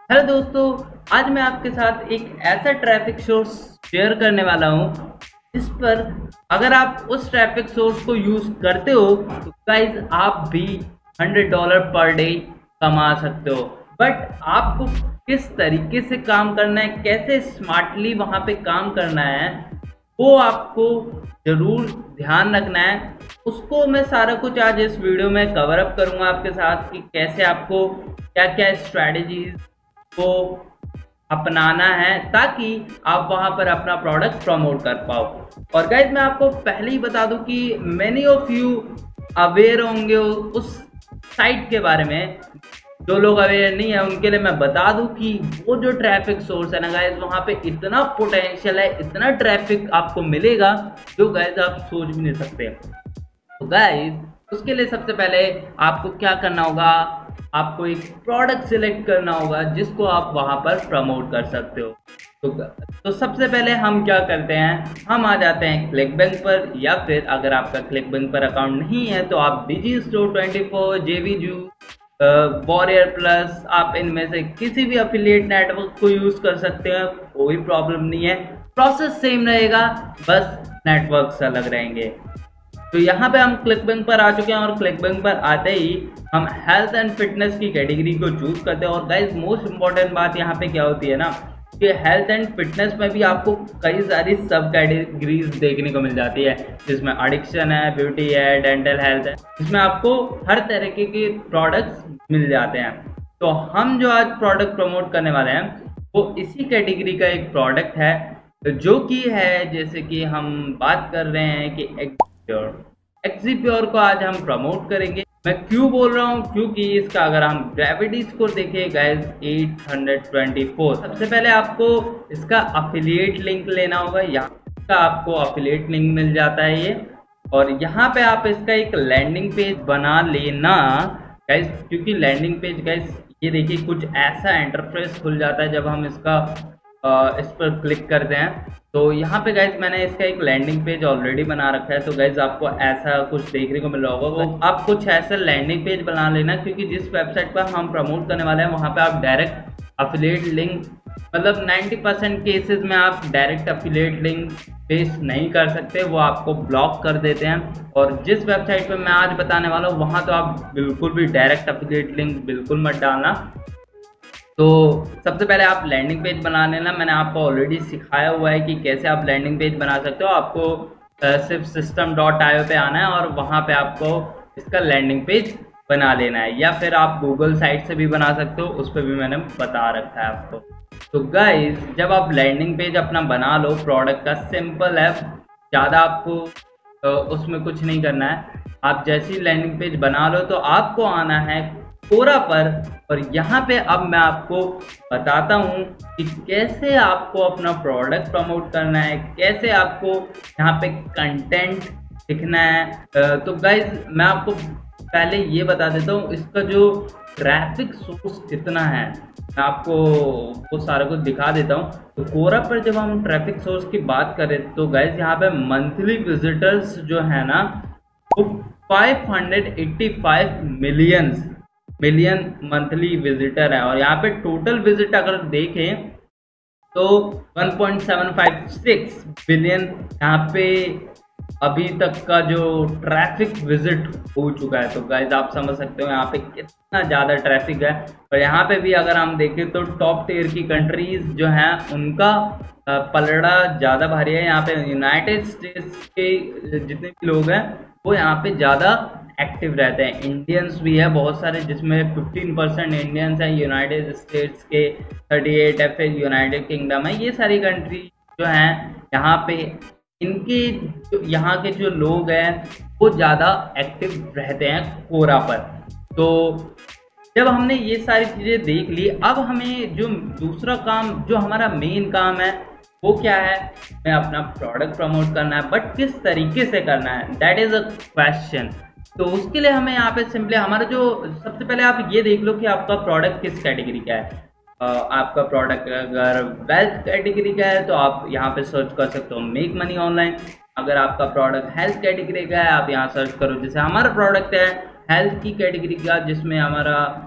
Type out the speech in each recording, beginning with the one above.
Hello दोस्तों, आज मैं आपके साथ एक ऐसा ट्रैफिक सोर्स शेयर करने वाला हूं जिस पर अगर आप उस ट्रैफिक सोर्स को यूज करते हो तो गाइज आप भी $100 पर डे कमा सकते हो। बट आपको किस तरीके से काम करना है, कैसे स्मार्टली वहां पे काम करना है, वो आपको जरूर ध्यान रखना है। उसको मैं सारा कुछ आज इस वीडियो में कवर अप करूंगा आपके साथ कि कैसे आपको क्या क्या स्ट्रैटेजीज को अपनाना है ताकि आप वहां पर अपना प्रोडक्ट प्रमोट कर पाओ। और गाइज मैं आपको पहले ही बता दूं कि मेनी ऑफ यू अवेयर होंगे उस साइट के बारे में। जो लोग अवेयर नहीं है उनके लिए मैं बता दूं कि वो जो ट्रैफिक सोर्स है ना गाइज, वहां पे इतना पोटेंशियल है, इतना ट्रैफिक आपको मिलेगा जो गाइज आप सोच भी नहीं सकते। तो गाइज उसके लिए सबसे पहले आपको क्या करना होगा, आपको एक प्रोडक्ट सिलेक्ट करना होगा जिसको आप वहां पर प्रमोट कर सकते हो। तो सबसे पहले हम क्या करते हैं, हम आ जाते हैं क्लिकबैंक पर, या फिर अगर आपका क्लिकबैंक पर अकाउंट नहीं है तो आप Digistore24, JVJoo, वॉरियर प्लस, आप इनमें से किसी भी अफिलिएट नेटवर्क को यूज कर सकते हैं, कोई प्रॉब्लम नहीं है। प्रोसेस सेम रहेगा, बस नेटवर्क्स अलग रहेंगे। तो यहाँ पे हम क्लिकबैंक पर आ चुके हैं और क्लिकबैंक पर आते ही हम हेल्थ एंड फिटनेस की कैटेगरी को चूज करते हैं। और गाइस मोस्ट इंपॉर्टेंट बात यहाँ पे क्या होती है ना कि हेल्थ एंड फिटनेस में भी आपको कई सारी सब कैटेगरीज देखने को मिल जाती है, जिसमें एडिक्शन है, ब्यूटी है, डेंटल हेल्थ है, जिसमें आपको हर तरीके के प्रोडक्ट्स मिल जाते हैं। तो हम जो आज प्रोडक्ट प्रमोट करने वाले हैं वो इसी कैटेगरी का एक प्रोडक्ट है, जो कि है जैसे कि हम बात कर रहे हैं कि एक्सीप्योर को आज हम प्रमोट करेंगे। मैं क्यों बोल रहा हूँ, क्योंकि इसका अगर हम ग्रेविटी स्कोर देखें गाइस 824। सबसे पहले आपको इसका अफिलिएट लिंक लेना होगा, यहाँ का आपको अफिलिएट लिंक मिल जाता है ये, और यहाँ पे आप इसका एक लैंडिंग पेज बना लेना गाइस। क्योंकि लैंडिंग पेज गाइस ये देखिए कुछ ऐसा इंटरफेस खुल जाता है जब हम इसका इस पर क्लिक करते हैं। तो यहाँ पे गाइज मैंने इसका एक लैंडिंग पेज ऑलरेडी बना रखा है, तो गाइज आपको ऐसा कुछ देखने को मिल रहा होगा। तो आप कुछ ऐसा लैंडिंग पेज बना लेना, क्योंकि जिस वेबसाइट पर हम प्रमोट करने वाले हैं वहाँ पे आप डायरेक्ट अफिलिएट लिंक, मतलब 90% केसेस में आप डायरेक्ट अफिलिएट लिंक पेस्ट नहीं कर सकते, वो आपको ब्लॉक कर देते हैं। और जिस वेबसाइट पर मैं आज बताने वाला हूँ वहाँ तो आप बिल्कुल भी डायरेक्ट अफिलिएट लिंक बिल्कुल मत डालना। तो सबसे पहले आप लैंडिंग पेज बना लेना। मैंने आपको ऑलरेडी सिखाया हुआ है कि कैसे आप लैंडिंग पेज बना सकते हो। आपको सिर्फ system.io पे आना है और वहाँ पे आपको इसका लैंडिंग पेज बना लेना है, या फिर आप गूगल साइट से भी बना सकते हो, उस पर भी मैंने बता रखा है आपको। तो गाइज जब आप लैंडिंग पेज अपना बना लो, प्रोडक्ट का सिंपल है, ज़्यादा आपको उसमें कुछ नहीं करना है। आप जैसी लैंडिंग पेज बना लो तो आपको आना है कोरा पर, और यहाँ पे अब मैं आपको बताता हूँ कि कैसे आपको अपना प्रोडक्ट प्रमोट करना है, कैसे आपको यहाँ पे कंटेंट लिखना है। तो गाइज मैं आपको पहले ये बता देता हूँ इसका जो ट्रैफिक सोर्स कितना है, मैं आपको वो सारा कुछ दिखा देता हूँ। तो कोरा पर जब हम ट्रैफिक सोर्स की बात करें तो गाइज यहाँ पे मंथली विजिटर्स जो है ना वो 585 मिलियन मंथली विजिटर है, और यहाँ पे टोटल विजिट अगर देखें तो 1.756 बिलियन यहाँ पे अभी तक का जो ट्रैफिक विजिट हो चुका है। तो गाइस आप समझ सकते हो यहाँ पे कितना ज़्यादा ट्रैफिक है। और यहाँ पे भी अगर हम देखें तो टॉप टियर की कंट्रीज जो हैं उनका पलड़ा ज़्यादा भारी है। यहाँ पे यूनाइटेड स्टेट्स के जितने भी लोग हैं वो यहाँ पे ज़्यादा एक्टिव रहते हैं। इंडियंस भी है बहुत सारे, जिसमें 15% इंडियंस हैं। यूनाइटेड स्टेट्स के 38 है, फिर यूनाइटेड किंगडम है। ये सारी कंट्री जो हैं यहाँ पे इनके यहाँ के जो लोग हैं वो ज़्यादा एक्टिव रहते हैं कोरा पर। तो जब हमने ये सारी चीज़ें देख ली, अब हमें जो दूसरा काम, जो हमारा मेन काम है वो क्या है, हमें अपना प्रोडक्ट प्रमोट करना है। बट किस तरीके से करना है, दैट इज़ अ क्वेश्चन। तो उसके लिए हमें यहाँ पे सिंपली हमारा जो सबसे पहले आप ये देख लो कि आपका प्रोडक्ट किस कैटेगरी का है। आपका प्रोडक्ट अगर वेल्थ कैटेगरी का है तो आप यहाँ पे सर्च कर सकते हो मेक मनी ऑनलाइन। अगर आपका प्रोडक्ट हेल्थ कैटेगरी का है आप यहाँ सर्च करो, जैसे हमारा प्रोडक्ट है हेल्थ की कैटेगरी का, जिसमें हमारा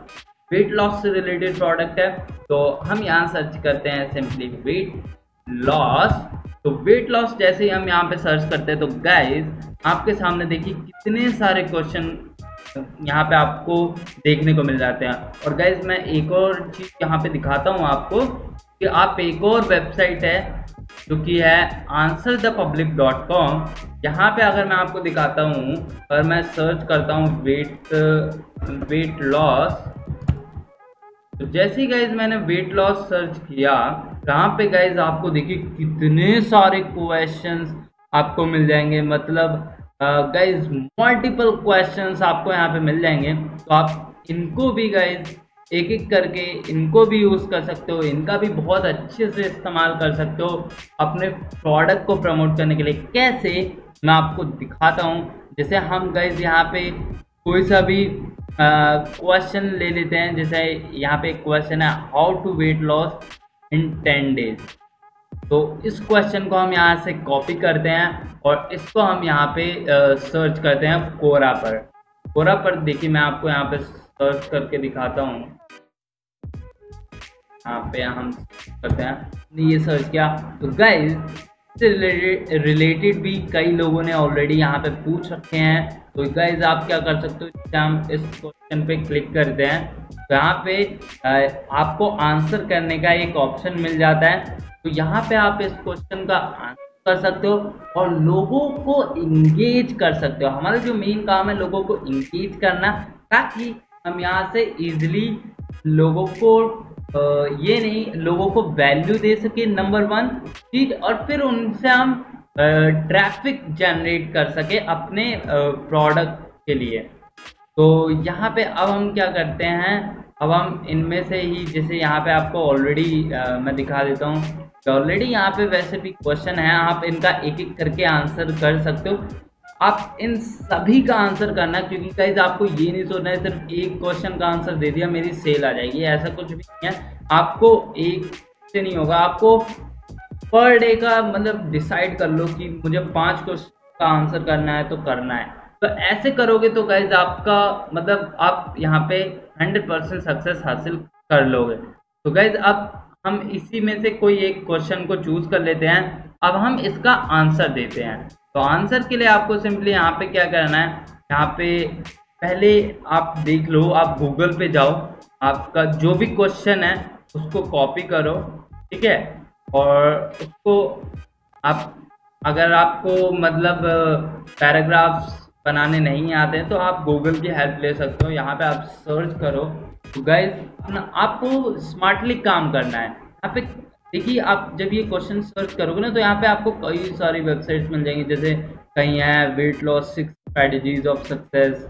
वेट लॉस से रिलेटेड प्रोडक्ट है। तो हम यहाँ सर्च करते हैं सिंपली वेट लॉस। तो वेट लॉस जैसे ही हम यहाँ पे सर्च करते हैं तो गाइज आपके सामने देखिए कितने सारे क्वेश्चन यहाँ पे आपको देखने को मिल जाते हैं। और गाइज मैं एक और चीज़ यहाँ पे दिखाता हूँ आपको कि आप एक और वेबसाइट है जो कि है answerthepublic.com। यहाँ पे अगर मैं आपको दिखाता हूँ, अगर मैं सर्च करता हूँ वेट लॉस, तो जैसे ही गाइज मैंने वेट लॉस सर्च किया, यहाँ पे गाइज आपको देखिए कितने सारे क्वेश्चंस आपको मिल जाएंगे। मतलब गाइज मल्टीपल क्वेश्चंस आपको यहाँ पे मिल जाएंगे। तो आप इनको भी गाइज एक एक करके इनको भी यूज़ कर सकते हो, इनका भी बहुत अच्छे से इस्तेमाल कर सकते हो अपने प्रोडक्ट को प्रमोट करने के लिए। कैसे, मैं आपको दिखाता हूँ। जैसे हम गाइज यहाँ पे कोई सा भी क्वेश्चन ले लेते हैं। जैसे यहाँ पे एक क्वेश्चन है how to weight loss in 10 days. तो इस क्वेश्चन को हम यहाँ से कॉपी करते हैं और इसको हम यहाँ पे सर्च करते हैं कोरा पर देखिए मैं आपको यहाँ पे सर्च करके दिखाता हूँ। यहाँ पे हम करते हैं, ये सर्च किया तो गाइस से रिलेटेड भी कई लोगों ने ऑलरेडी यहाँ पे पूछ रखे हैं। तो गाइज आप क्या कर सकते हो, जैसे हम इस क्वेश्चन पे क्लिक करते हैं तो यहाँ पे आपको आंसर करने का एक ऑप्शन मिल जाता है। तो यहाँ पे आप इस क्वेश्चन का आंसर कर सकते हो और लोगों को इंगेज कर सकते हो। हमारा जो मेन काम है लोगों को इंगेज करना, ताकि हम यहाँ से इजीली लोगों को ये नहीं, लोगों को वैल्यू दे सके नंबर 1 चीज, और फिर उनसे हम ट्रैफिक जनरेट कर सके अपने प्रोडक्ट के लिए। तो यहाँ पे अब हम क्या करते हैं, अब हम इनमें से ही, जैसे यहाँ पे आपको ऑलरेडी मैं दिखा देता हूँ कि ऑलरेडी यहाँ पे वैसे भी क्वेश्चन है, आप इनका एक एक करके आंसर कर सकते हो। आप इन सभी का आंसर करना, क्योंकि गाइस आपको ये नहीं सोचना है सिर्फ एक क्वेश्चन का आंसर दे दिया मेरी सेल आ जाएगी, ऐसा कुछ भी नहीं है। आपको एक से नहीं होगा, आपको पर डे का मतलब डिसाइड कर लो कि मुझे 5 क्वेश्चन का आंसर करना है तो करना है। तो ऐसे करोगे तो गाइज आपका मतलब आप यहाँ पे 100% सक्सेस हासिल कर लोगे। तो गाइज अब हम इसी में से कोई एक क्वेश्चन को चूज कर लेते हैं। अब हम इसका आंसर देते हैं। तो आंसर के लिए आपको सिंपली यहाँ पे क्या करना है, यहाँ पे पहले आप देख लो, आप गूगल पे जाओ, आपका जो भी क्वेश्चन है उसको कॉपी करो, ठीक है। और उसको आप, अगर आपको मतलब पैराग्राफ्स बनाने नहीं आते हैं तो आप गूगल की हेल्प ले सकते हो। यहाँ पे आप सर्च करो। तो गाइज आपको स्मार्टली काम करना है। यहाँ पे देखिए, आप जब ये क्वेश्चन सर्च करोगे ना तो यहाँ पे आपको कई सारी वेबसाइट्स मिल जाएंगी। जैसे कहीं है weight loss 6 strategies of success,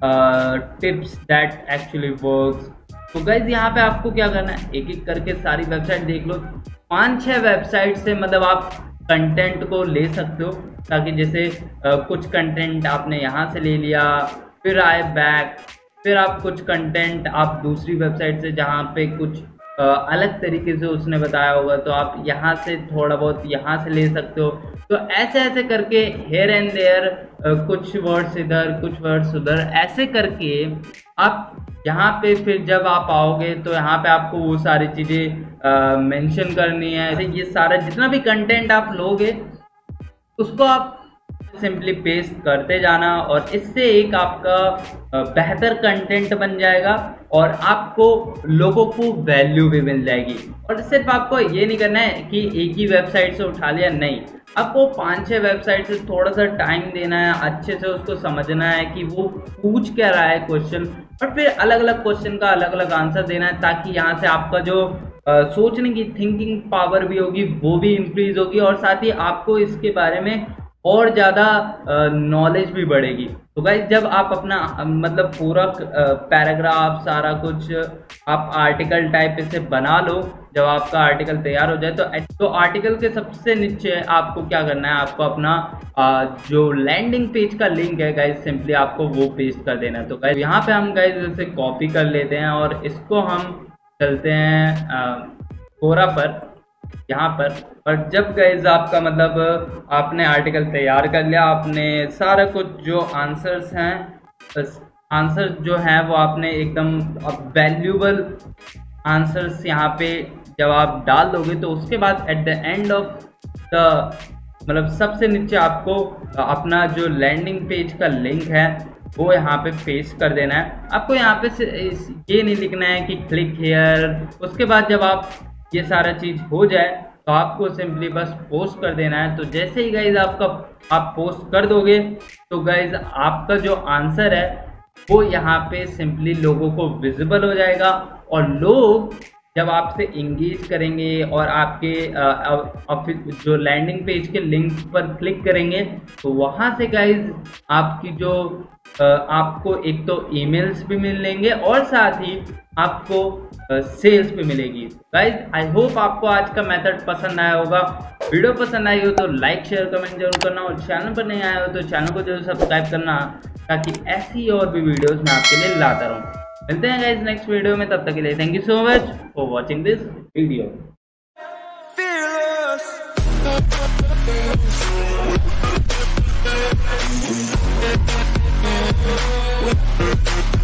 tips that actually works. तो गाइज यहाँ पे आपको क्या करना है, एक एक करके सारी वेबसाइट देख लो। 5-6 वेबसाइट से मतलब आप कंटेंट को ले सकते हो, ताकि जैसे कुछ कंटेंट आपने यहाँ से ले लिया, फिर आए बैक, फिर आप कुछ कंटेंट आप दूसरी वेबसाइट से जहाँ पे कुछ अलग तरीके से उसने बताया होगा तो आप यहाँ से थोड़ा बहुत यहाँ से ले सकते हो। तो ऐसे ऐसे करके हेयर एंड देयर, कुछ वर्ड्स इधर कुछ वर्ड्स उधर, ऐसे करके आप यहाँ पे फिर जब आप आओगे तो यहाँ पे आपको वो सारी चीज़ें मेंशन करनी है। ये सारा जितना भी कंटेंट आप लोगे उसको आप सिंपली पेस्ट करते जाना, और इससे एक आपका बेहतर कंटेंट बन जाएगा और आपको लोगों को वैल्यू भी मिल जाएगी। और सिर्फ आपको ये नहीं करना है कि एक ही वेबसाइट से उठा लिया, नहीं, आपको 5-6 वेबसाइट से थोड़ा सा टाइम देना है, अच्छे से उसको समझना है कि वो पूछ क्या रहा है क्वेश्चन, और फिर अलग अलग क्वेश्चन का अलग अलग आंसर देना है, ताकि यहाँ से आपका जो सोचने की थिंकिंग पावर भी होगी वो भी इंक्रीज होगी, और साथ ही आपको इसके बारे में और ज़्यादा नॉलेज भी बढ़ेगी। तो गाइस जब आप अपना मतलब पूरा पैराग्राफ सारा कुछ आप आर्टिकल टाइप से बना लो, जब आपका आर्टिकल तैयार हो जाए तो आर्टिकल के सबसे नीचे आपको क्या करना है, आपको अपना जो लैंडिंग पेज का लिंक है गाइस सिंपली आपको वो पेस्ट कर देना है। तो गाइस यहाँ पे हम गाइस इसे कॉपी कर लेते हैं और इसको हम चलते हैं कोरा पर, यहाँ पर। और जब गाइस आपका मतलब आपने आर्टिकल तैयार कर लिया, आपने सारा कुछ जो आंसर्स हैं बस आंसर जो है वो आपने एकदम वैल्यूबल आंसर्स यहाँ पे जब आप डाल दोगे तो उसके बाद at the end of the मतलब सबसे नीचे आपको अपना जो लैंडिंग पेज का लिंक है वो यहाँ पे पेस्ट कर देना है। आपको यहाँ पे ये नहीं लिखना है कि क्लिक हियर। उसके बाद जब आप ये सारा चीज़ हो जाए तो आपको सिंपली बस पोस्ट कर देना है। तो जैसे ही गाइज आप पोस्ट कर दोगे तो गाइज आपका जो आंसर है वो यहाँ पे सिंपली लोगों को विजिबल हो जाएगा और लोग जब आपसे इंगेज करेंगे और आपके जो लैंडिंग पेज के लिंक पर क्लिक करेंगे तो वहाँ से गाइज आपकी जो आपको एक तो ईमेल्स भी मिलेंगे और साथ ही आपको सेल्स भी मिलेगी। गाइज आई होप आपको आज का मेथड पसंद आया होगा। वीडियो पसंद आई हो तो लाइक शेयर कमेंट जरूर करना और चैनल पर नहीं आया हो तो चैनल को जरूर सब्सक्राइब करना ताकि ऐसी और भी वीडियोस मैं आपके लिए लाता रहूँ। मिलते हैं गाइस नेक्स्ट वीडियो में, तब तक के लिए thank you so much for watching this video.